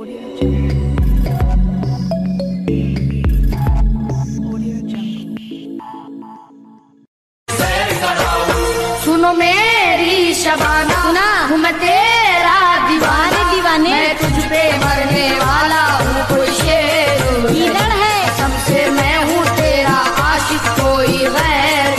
सुनो मेरी शबाना, सुना हूँ मैं तेरा दीवाने दीवाने, मैं तुझ पे मरने वाला हूँ, कोई शेर है सबसे, मैं हूँ तेरा आशिक, कोई गैर।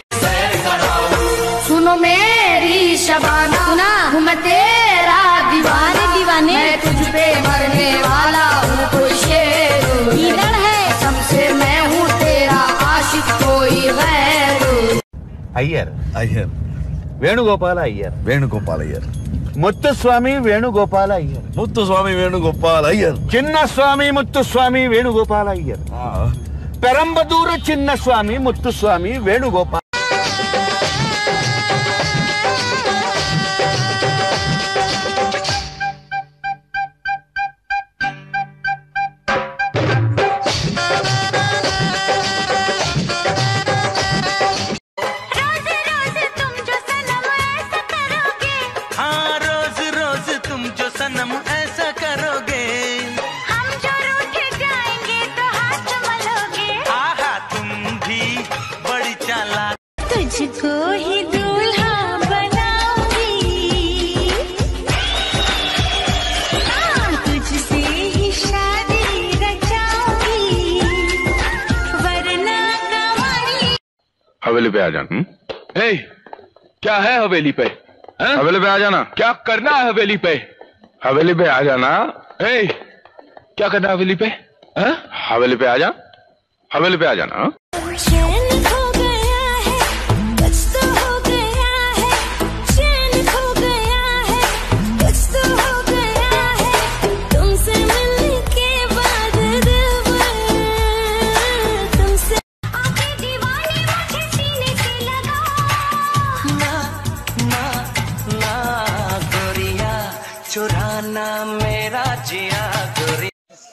सुनो मेरी शबाना, सुना हूँ मैं तेरा दीवाने दीवाने, मैं तुझ पे मरने वाला हूँ, कोई शेर है सबसे, मैं हूँ तेरा आशिक, कोई गैर। अय्यर अय्यर ವೇಣುಗೋಪಾಲ ಅಯ್ಯರ್ ವೇಣುಗೋಪಾಲ್ ಅಯ್ಯರ್ ಮುತ್ತುಸ್ವಾಮಿ ವೇಣುಗೋಪಾಲ ಅಯ್ಯರ್ ಮುತ್ತುಸ್ವಾಮಿ ವೇಣುಗೋಪಾಲ್ ಅಯ್ಯರ್ ಚಿನ್ನಸ್ವಾಮಿ ಮುತ್ತುಸ್ವಾಮಿ ವೇಣುಗೋಪಾಲ ಅಯ್ಯರ್ ಪೆರಂಬದೂರು ಚಿನ್ನಸ್ವಾಮಿ ಮುತ್ತುಸ್ವಾಮಿ ವೇಣುಗೋಪಾಲ तुझको ही दूल्हा बनाऊंगी, तुझसे ही शादी रचाऊंगी, वरना कमाई। हवेली पे आ जाना। हे, क्या है हवेली पे? हवेली पे आ जाना। क्या करना है हवेली पे? हवेली पे आ जाना। हे, क्या करना है हवेली पे? हवेली पे आ जा, हवेली पे आ जाना। चुराना मेरा जिया गोरी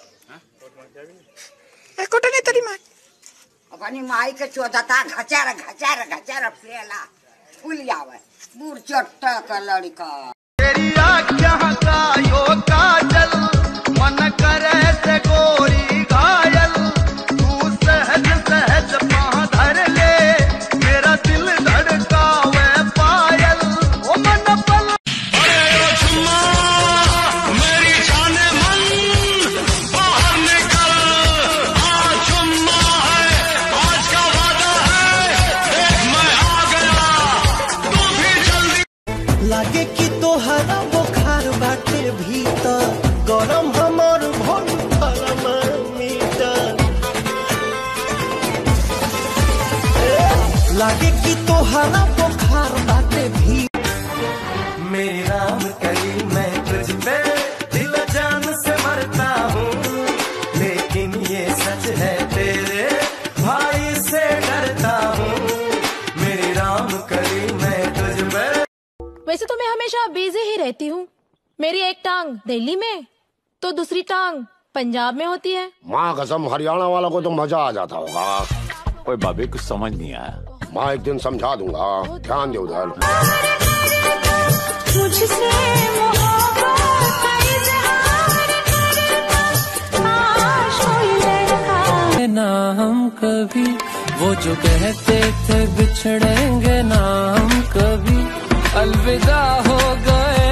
कुठं नाही तरी माय अपनी माई के चोदता घचार घचार घचार फैला फूल आवे बूढ़ चट्टा का लड़का। तेरी आँखों का यो काजल मन करे से गोरी घायल, तू सहज सहज पाँव धर ले, मेरा दिल धड़कावे पायल, ओ मन पल। लागे कि तोहरा बुखार बाटे भीतर, गरम हमर भोल थर्मामीटर। लागे कि तोहरा बुखार बाटे भीतर, मेरी राम कली मैं तुझ पे दिल जान से मरता हूँ, लेकिन ये सच है तेरे भाई से डरता हूँ, मेरी राम कली मैं तुझ पे। वैसे तो मैं हमेशा बिजी ही रहती हूँ, मेरी एक टांग दिल्ली में तो दूसरी टांग पंजाब में होती है। माँ कसम हरियाणा वाला को तो मजा आ जाता होगा। कोई बाबे कुछ समझ नहीं आया। माँ एक दिन समझा दूंगा, ध्यान दे उधर। मुझसे ना हम कभी वो जो कहते थे बिछड़ेंगे ना हम कभी, अलविदा हो गए।